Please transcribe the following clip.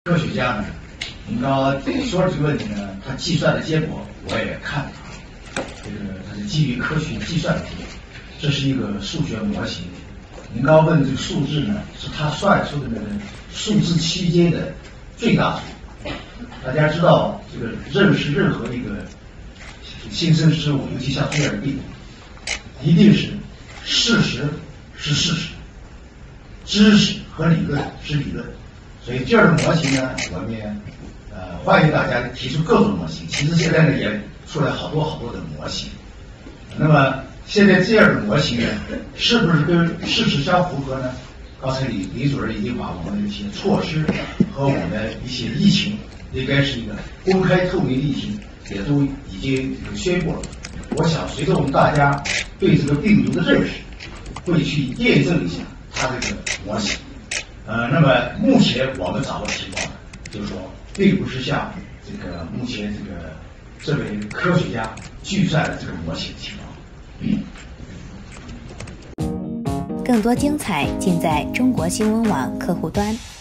科学家呢，您刚刚说这个问题呢，他计算的结果我也看了，这个它是基于科学计算的结果，这是一个数学模型。您刚刚问这个数字呢，是他算出的那个数字区间的最大数。大家知道，这个认识任何一个新生事物，尤其像这样的病毒，一定是事实是事实，知识和理论是理论。所以这样的模型呢，我们也欢迎大家提出各种模型。其实现在呢也出来好多的模型。那么现在这样的模型呢，是不是跟事实相符合呢？刚才李主任已经把我们的一些措施和我们一些疫情，应该是一个公开透明的疫情，也都已经宣布了。我想随着我们大家对这个病毒的认识，会去验证一下它这个模型。那么目前我们掌握的情况呢，就是说，并不是像这个目前这位科学家计算的这个模型情况。 更多精彩尽在中国新闻网客户端。